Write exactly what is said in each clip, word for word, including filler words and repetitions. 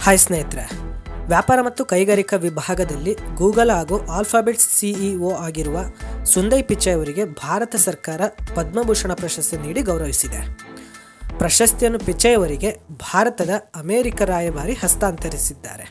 Hi ಸ್ನೇಹಿತರೆ, ವ್ಯಾಪಾರ ಮತ್ತು ಕೈಗಾರಿಕಾ ವಿಭಾಗದಲ್ಲಿ ಗೂಗಲ್ ಹಾಗೂ ಆಲ್ಫಾಬೆಟ್ಸ್ ಸಿಇಒ ಆಗಿರುವ ಸುಂದರ್ ಪಿಚೈ ಅವರಿಗೆ ಭಾರತ ಸರ್ಕಾರ ಪದ್ಮಭೂಷಣ ಪ್ರಶಸ್ತಿ ನೀಡಿ ಗೌರವಿಸಿದೆ. ಪ್ರಶಸ್ತಿಯನ್ನು ಪಿಚೈ ಅವರಿಗೆ ಭಾರತದ ಅಮೆರಿಕ ರಾಯಭಾರಿ ಹಸ್ತಾಂತರಿಸಿದ್ದಾರೆ.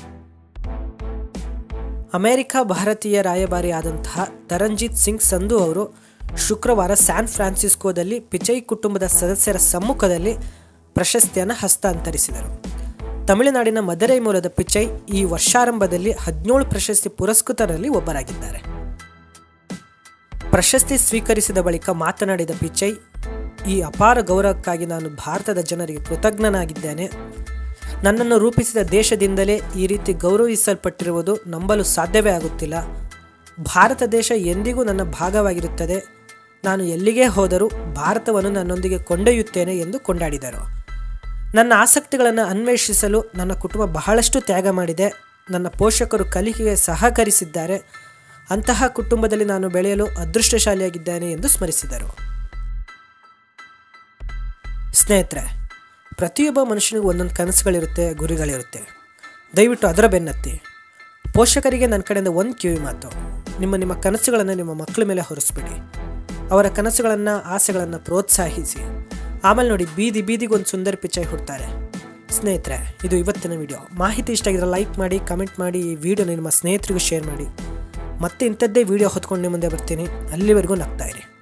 ಅಮೆರಿಕ ಭಾರತೀಯ ರಾಯಭಾರಿ ಆದಂತಹ ತರಂಜಿತ್ ಸಿಂಗ್ ಸಂಧು ಅವರು ಶುಕ್ರವಾರ ಸ್ಯಾನ್ ಫ್ರಾನ್ಸಿಸ್ಕೋದಲ್ಲಿ ಪಿಚೈ ಕುಟುಂಬದ ಸದಸ್ಯರ ಸಮ್ಮುಖದಲ್ಲಿ ಪ್ರಶಸ್ತಿಯನ್ನು ಹಸ್ತಾಂತರಿಸಿದರು. ತಮಿಳುನಾಡಿನ ಮಧುರೈ ಮೂಲದ ಪಿಚೈ ಈ ವರ್ಷಾರಂಭದಲ್ಲಿ ಹದಿನೇಳು ಪ್ರಶಸ್ತಿ ಪುರಸ್ಕೃತರಲ್ಲಿ ಒಬ್ಬರಾಗಿದ್ದಾರೆ. ಪ್ರಶಸ್ತಿ ಸ್ವೀಕರಿಸಿದ ಬಳಿಕ ಮಾತನಾಡಿದ ಪಿಚೈ, ಈ ಅಪಾರ ಗೌರವಕ್ಕಾಗಿ ನಾನು ಭಾರತದ ಜನರಿಗೆ ಕೃತಜ್ಞನಾಗಿದ್ದೇನೆ. ನನ್ನನ್ನು ರೂಪಿಸಿದ ದೇಶದಿಂದಲೇ ಈ ರೀತಿ ಗೌರವಿಸಲ್ಪಟ್ಟಿರುವುದು ನಂಬಲು ಸಾಧ್ಯವೇ ಆಗುತ್ತಿಲ್ಲ. ಭಾರತ ದೇಶ ಎಂದಿಗೂ ನನ್ನ ಭಾಗವಾಗಿರುತ್ತದೆ. ನಾನು ಎಲ್ಲಿಗೆ ಹೋದರೂ ಭಾರತವನ್ನು ನನ್ನೊಂದಿಗೆ ಕೊಂಡೊಯ್ಯುತ್ತೇನೆ ಎಂದು ಕೊಂಡಾಡಿದರು. ನನ್ನ ಆಸಕ್ತಿಗಳನ್ನು ಅನ್ವೇಷಿಸಲು ನನ್ನ ಕುಟುಂಬ ಬಹಳಷ್ಟು ತ್ಯಾಗ ಮಾಡಿದೆ. ನನ್ನ ಪೋಷಕರು ಕಲಿಕೆಗೆ ಸಹಕರಿಸಿದ್ದಾರೆ. ಅಂತಹ ಕುಟುಂಬದಲ್ಲಿ ನಾನು ಬೆಳೆಯಲು ಅದೃಷ್ಟಶಾಲಿಯಾಗಿದ್ದೇನೆ ಎಂದು ಸ್ಮರಿಸಿದರು. ಸ್ನೇಹಿತರೆ, ಪ್ರತಿಯೊಬ್ಬ ಮನುಷ್ಯನಿಗೂ ಒಂದೊಂದು ಕನಸುಗಳಿರುತ್ತೆ, ಗುರಿಗಳಿರುತ್ತೆ. ದಯವಿಟ್ಟು ಅದರ ಬೆನ್ನತ್ತಿ. ಪೋಷಕರಿಗೆ ನನ್ನ ಕಡೆಯಿಂದ ಒಂದು ಕಿವಿ ಮಾತು, ನಿಮ್ಮ ನಿಮ್ಮ ಕನಸುಗಳನ್ನು ನಿಮ್ಮ ಮಕ್ಕಳ ಮೇಲೆ ಹೊರಿಸ್ಬಿಡಿ. ಅವರ ಕನಸುಗಳನ್ನು, ಆಸೆಗಳನ್ನು ಪ್ರೋತ್ಸಾಹಿಸಿ. ಆಮೇಲೆ ನೋಡಿ, ಬೀದಿ ಬೀದಿಗೊಂದು ಸುಂದರ್ ಪಿಚೈ ಹುಡ್ತಾರೆ. ಸ್ನೇಹಿತರೆ, ಇದು ಇವತ್ತಿನ ವಿಡಿಯೋ. ಮಾಹಿತಿ ಇಷ್ಟ ಆಗಿದ್ರೆ ಲೈಕ್ ಮಾಡಿ, ಕಮೆಂಟ್ ಮಾಡಿ, ಈ ವಿಡಿಯೋನ ನಿಮ್ಮ ಸ್ನೇಹಿತರಿಗೂ ಶೇರ್ ಮಾಡಿ. ಮತ್ತೆ ಇಂಥದ್ದೇ ವಿಡಿಯೋ ಹೊತ್ಕೊಂಡು ನಿಮ್ಮ ಮುಂದೆ ಬರ್ತೀನಿ. ಅಲ್ಲಿವರೆಗೂ ನಗ್ತಾ ಇರಿ.